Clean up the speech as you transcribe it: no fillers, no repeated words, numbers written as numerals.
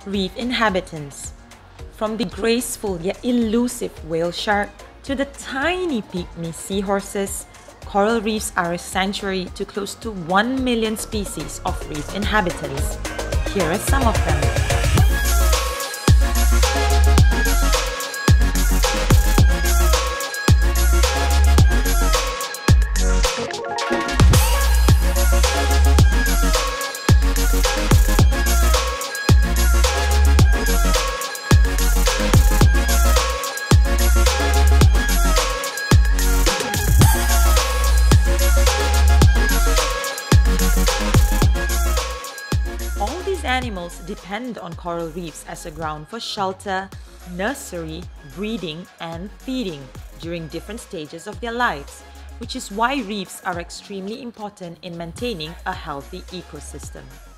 Reef inhabitants. From the graceful yet elusive whale shark to the tiny pygmy seahorses, coral reefs are a sanctuary to close to 1 million species of reef inhabitants. Here are some of them. All these animals depend on coral reefs as a ground for shelter, nursery, breeding, and feeding during different stages of their lives, which is why reefs are extremely important in maintaining a healthy ecosystem.